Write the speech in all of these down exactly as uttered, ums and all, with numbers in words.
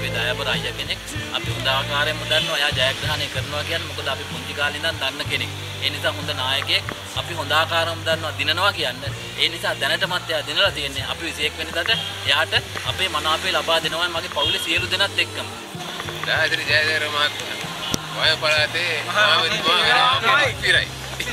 අපේ දයාබර අයියා කෙනෙක්. අපි හොඳ ආකාරයෙන්ම දන්නවා එයා ජයග්‍රහණය කරනවා කියන්නේ මොකද අපි පුංචි කාලේ ඉඳන් දන්න කෙනෙක්. ඒ නිසා හොඳ නායකයෙක් අපි හොඳ ආකාරයෙන්ම දන්නවා දිනනවා කියන්නේ. ඒ නිසා දැනටමත් එයා දිනලා තියෙන්නේ. අපි විසිඑක් වෙනිදාට එයාට අපේ මනාපය ලබා දෙනවා මගේ පවුලේ සියලු දෙනාත් එක්කම. දායත්‍රි ජයදේව මහත්මයා වය පළාතේ මහමැතිතුමා ඉතිරයි.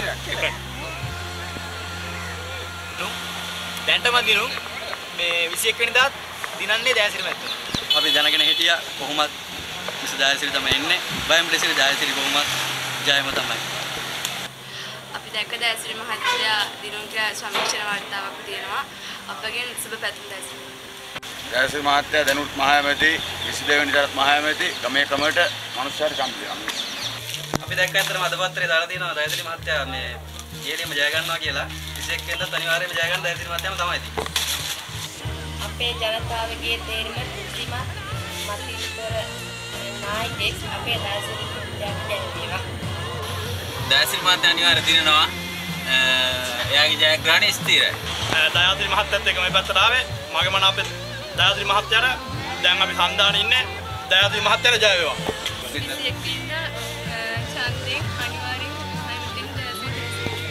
දැන්ටම දිනු මේ විසිඑක් වෙනිදාත් දිනන්නේ දයාසිරි මැතිතුමා. අපි දැනගෙන හිටියා කොහොමත් මිස් දයාසිරි තමයි එන්නේ. බයම් දෙසිරි දයාසිරි කොහොමත් ජයම තමයි. අපි දැක්ක දයාසිරි මහත්තයා දිනුන්ට සමීක්ෂණ වාර්තාවක් තියෙනවා. අපගෙන් සුබ පැතුම් දයාසිරි. දයාසිරි මහත්තයා දැනුත් මහ ඇමති විසි දෙක වෙනිදාත් මහ ඇමති ගමේ කමට මනුස්සයාට සම්පූර්ණ. අපි දැක්ක ඇත්තටම අද පත්‍රයේ දාලා තියෙනවා දයාසිරි මහත්තයා මේ ඊයේම ජය ගන්නවා කියලා. විසිඑක් වෙනිදාත් අනිවාර්යයෙන්ම ජය ගන්න දයාසිරි මහත්තයාම තමයි තියෙන්නේ. අපේ ජනතාවගේ තේරීම බුද්ධිමත් මතිතර නායකයෙක් අපේ දයාසිරි මහත්තයාට දැනෙනවා. දයාසිරි මහත්තයා අනිවාර්යයෙන් දිනනවා. එයාගේ ජයග්‍රහණය ස්ථිරයි. දයාසිරි මහත්තයත් එක්ක මේ පැත්තට ආවේ මගේ මන අපේ දයාසිරි මහත්තයාට දැන් අපි සම්දානේ ඉන්නේ. දයාසිරි මහත්තයාට ජය වේවා. විසිඑක් වෙනිදා ඡන්දයෙන් අනිවාර්යෙන් මම දයාසිරි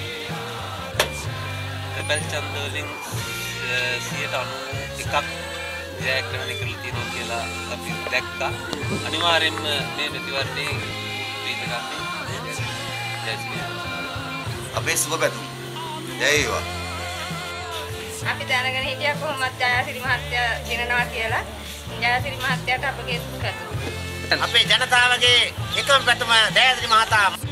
පැල් ඡන්ද වලින් සියයට අනූ එකක් ජයග්‍රහණය කරලා තියෙනවා කියලා අපි දැක්කා. අනිවාර්යෙන්ම මේ ප්‍රතිවර්තයේ ප්‍රීත ගන්න. අපේ සුබ පැතුම්. ජය වේවා. අපි දැනගෙන හිටියා කොහොමද දයාසිරි මහත්තයා දිනනවා කියලා. දයාසිරි මහත්තයාට අපගේ සුබ පැතුම්. අපේ ජනතාවගේ එකම පැතුම දයාසිරි මහතා